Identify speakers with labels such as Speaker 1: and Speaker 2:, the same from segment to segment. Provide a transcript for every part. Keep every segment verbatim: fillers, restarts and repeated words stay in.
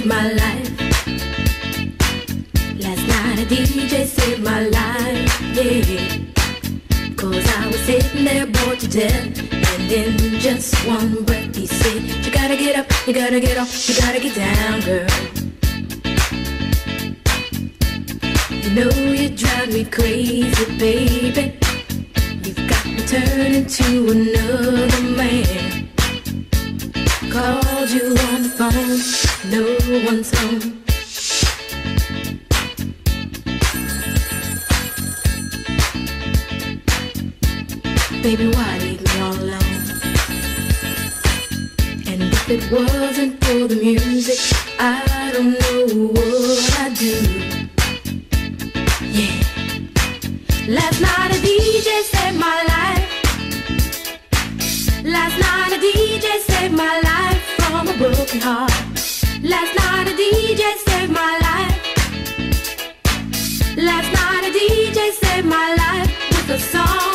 Speaker 1: saved my life. Last night a D J saved my life, yeah. Cause I was sitting there bored to death, and in just one breath he said, you gotta get up, you gotta get off, you gotta get down, girl. You know you drive me crazy, baby. You've got me turning to another man. Called you on the phone, no one's home. Baby, why leave me all alone? And if it wasn't for the music, I don't know what I'd do. Yeah. Last night a D J saved my life. Last night a D J saved my life from a broken heart. Last night a D J saved my life. Last night a D J saved my life with a song.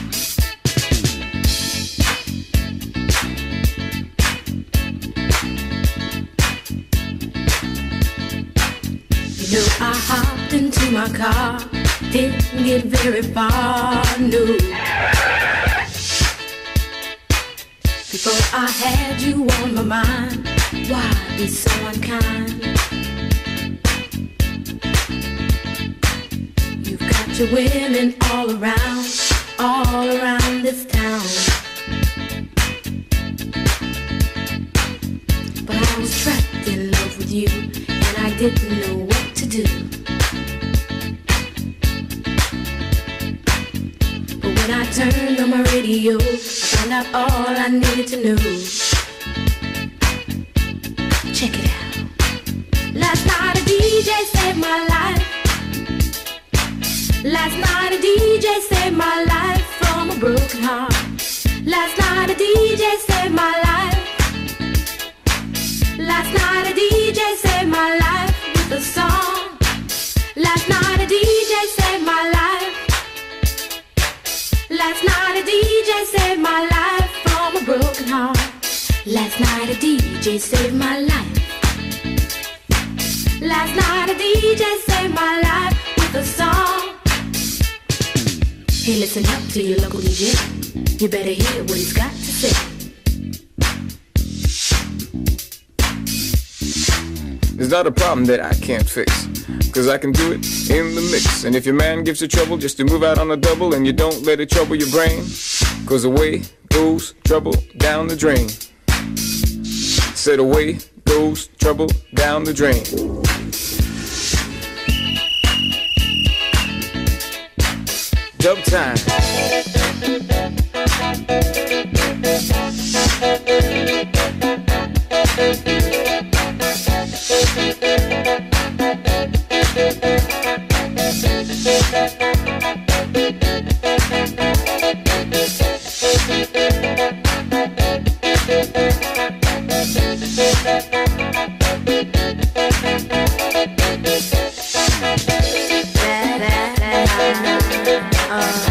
Speaker 1: You know, I hopped into my car, didn't get very far, no. Before I had you on my mind, why be so unkind? You've got your women all around, all around this town. But I was trapped in love with you, and I didn't know what to do. But when I turned on my radio, I found out all I needed to know. Check it out. Last night a D J saved my life. Last night a D J saved my life from a broken heart. Last night a D J saved my life. Last night a D J saved my life with a song. Last night a D J saved my life. Last night a D J saved my life from a broken heart. Last night a D J saved my life. Last night a D J saved my life with a song. Hey, listen up to your local D J. You better hear what he's got to say.
Speaker 2: It's not a problem that I can't fix, cause I can do it in the mix. And if your man gives you trouble just to move out on the double, and you don't let it trouble your brain, cause away goes trouble down the drain. Said away goes trouble down the drain. Dub time.
Speaker 1: Uh